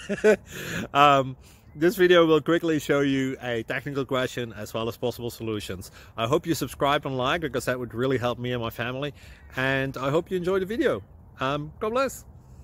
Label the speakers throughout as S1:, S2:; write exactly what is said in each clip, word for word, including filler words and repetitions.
S1: um, this video will quickly show you a technical question as well as possible solutions. I hope you subscribe and like, because that would really help me and my family. And I hope you enjoy the video. Um, God bless.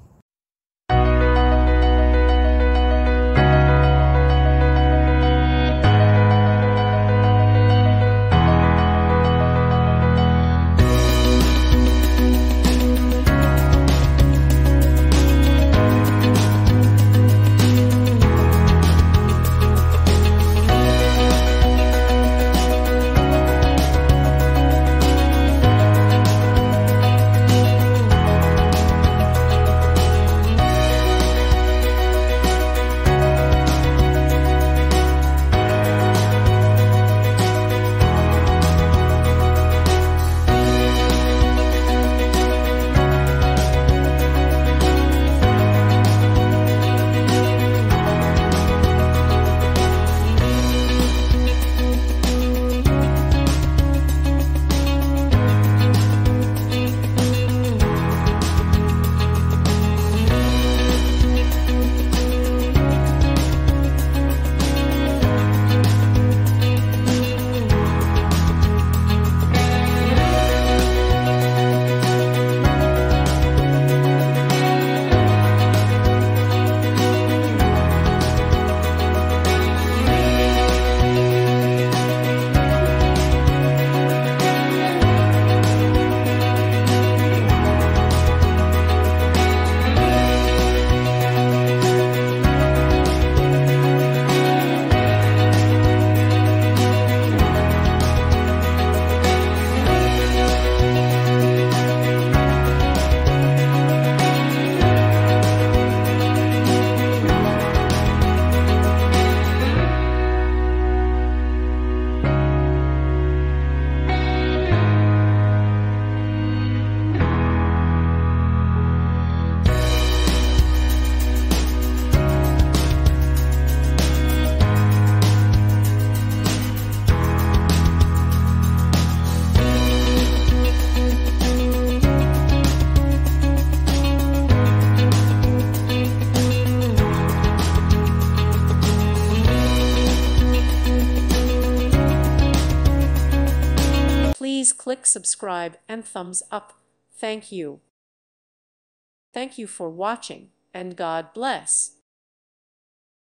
S2: Please click subscribe and thumbs up. Thank you. Thank you for watching, and God bless.